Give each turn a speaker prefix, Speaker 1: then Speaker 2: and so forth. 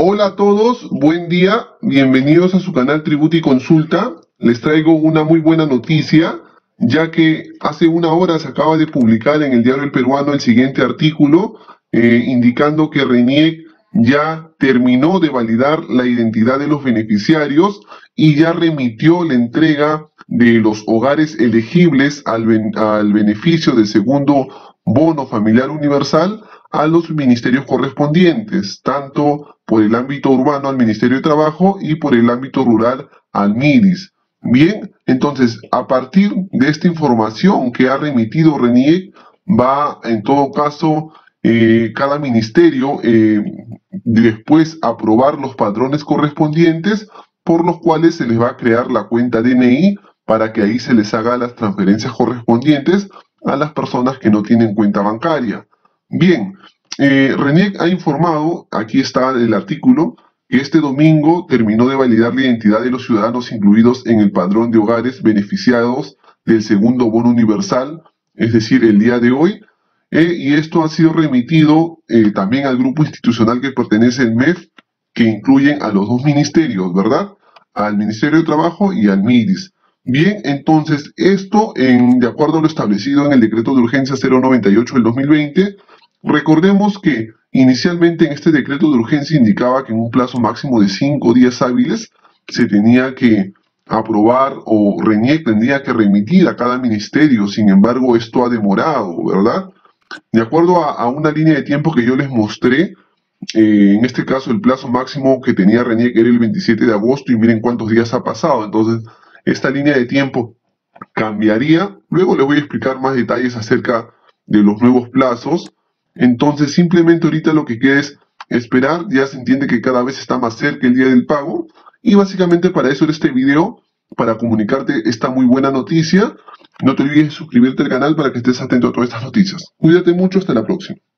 Speaker 1: Hola a todos, buen día, bienvenidos a su canal Tributi Consulta. Les traigo una muy buena noticia, ya que hace una hora se acaba de publicar en el diario El Peruano el siguiente artículo, indicando que RENIEC ya terminó de validar la identidad de los beneficiarios y ya remitió la entrega de los hogares elegibles al beneficio del segundo bono familiar universal a los ministerios correspondientes, tanto por el ámbito urbano al Ministerio de Trabajo y por el ámbito rural al MIDIS. Bien, entonces, a partir de esta información que ha remitido RENIEC, va en todo caso cada ministerio después aprobar los padrones correspondientes, por los cuales se les va a crear la cuenta DNI para que ahí se les haga las transferencias correspondientes a las personas que no tienen cuenta bancaria. Bien, RENIEC ha informado, aquí está el artículo, que este domingo terminó de validar la identidad de los ciudadanos incluidos en el padrón de hogares beneficiados del segundo bono universal, es decir, el día de hoy, y esto ha sido remitido también al grupo institucional que pertenece al MEF, que incluyen a los dos ministerios, ¿verdad? Al Ministerio de Trabajo y al MIDIS. Bien, entonces, esto de acuerdo a lo establecido en el decreto de urgencia 098 del 2020, recordemos que inicialmente en este decreto de urgencia indicaba que en un plazo máximo de 5 días hábiles se tenía que aprobar o RENIEC tendría que remitir a cada ministerio. Sin embargo, esto ha demorado, ¿verdad? De acuerdo a una línea de tiempo que yo les mostré, en este caso el plazo máximo que tenía RENIEC era el 27 de agosto y miren cuántos días ha pasado. Entonces, esta línea de tiempo cambiaría. Luego les voy a explicar más detalles acerca de los nuevos plazos. Entonces, simplemente ahorita lo que queda es esperar. Ya se entiende que cada vez está más cerca el día del pago. Y básicamente para eso era este video, para comunicarte esta muy buena noticia. No te olvides de suscribirte al canal para que estés atento a todas estas noticias. Cuídate mucho, hasta la próxima.